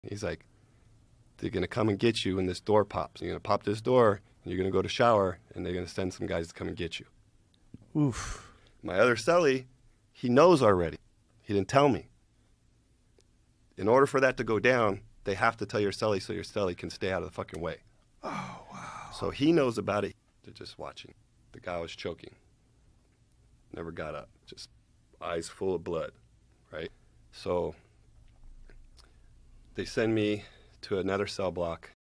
He's like, they're going to come and get you when this door pops. You're going to pop this door, and you're going to go to shower, and they're going to send some guys to come and get you. Oof. My other cellie, he knows already. He didn't tell me. In order for that to go down, they have to tell your cellie so your cellie can stay out of the fucking way. Oh, wow. So he knows about it. They're just watching. The guy was choking. Never got up. Just eyes full of blood, right? So they send me to another cell block.